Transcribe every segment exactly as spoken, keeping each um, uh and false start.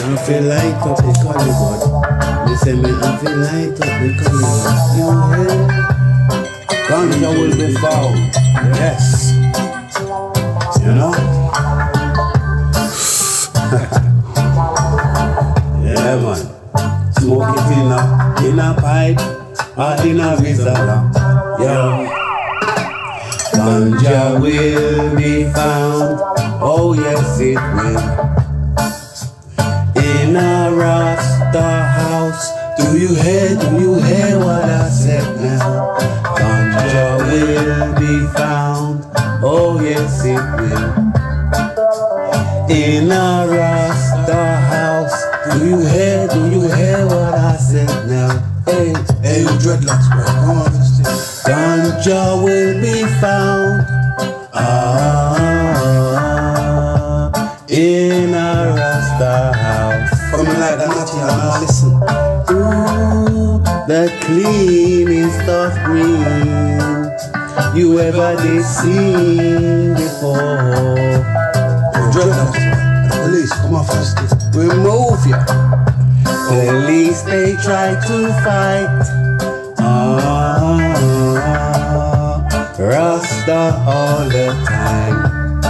I feel light up the Hollywood. Me say me I feel light up the Hollywood. You hear? Ganja will be found. Yes. You know? Yeah man. Smoke it in a, in a pipe or in a visa. Yeah. Ganja will be found. Oh yes it will. In a Rasta house. Do you hear, do you hear what I said now? Ganja will be found. Oh yes it will. In a Rasta house. Do you hear, do you hear what I said now? Hey, hey, you dreadlocks, bro. Come on, let's do it. Ganja will be found. Ah, in a Rasta house. Come like that, not here, now listen. Ooh, the cleanest of green you ever did see before. You dreadlocks, bro. The police, come on first. We'll move ya. Police, they try to fight. Ah, Rasta all the time.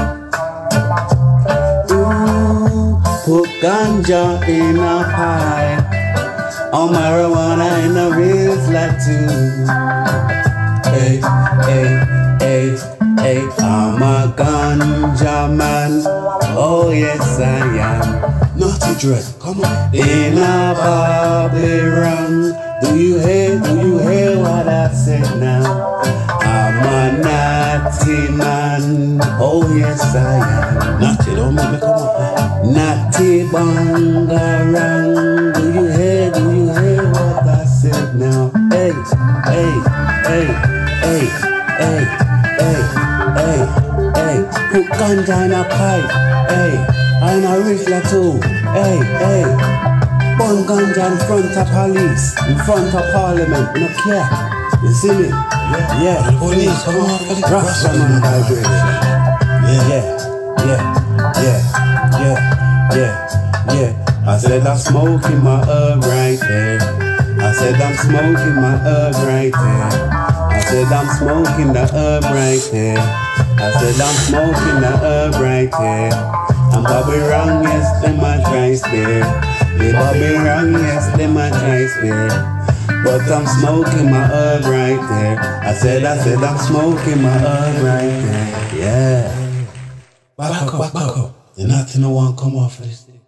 Ooh, put ganja in a pipe, or marijuana in a rizla too. Hey, hey, hey, hey, I'm a ganja man. Oh yes I am. Naughty dread, come on. In a Babylon. Do you hear, do you hear what I said now? I'm a naughty man. Oh yes I am. Naughty, don't make me come up. Naughty bangarang. Do you hear, do you hear what I said now? Hey, hey, hey, hey, hey, hey, hey, hey. Put ganja in a pipe. Hey, and a rizla too. Hey, hey. Burn ganja in front of police, in front of parliament. No care. You see me? Yeah. Yeah. The police, come on. Rastaman vibration. Yeah. Yeah. Yeah. Yeah. Yeah. Yeah. Yeah. I said I'm smoking my herb right there. I said I'm smoking my herb right there. I said I'm smoking the herb right there. I said I'm smoking the herb right there. I'm Bobby wrong, yes, them a try spare. Yeah, Bobby wrong, yes, them a try spare. But I'm smoking my herb right there. I said, I said I'm smoking my herb right there. Yeah. Back up, back up. There's nothing no one come off of this thing.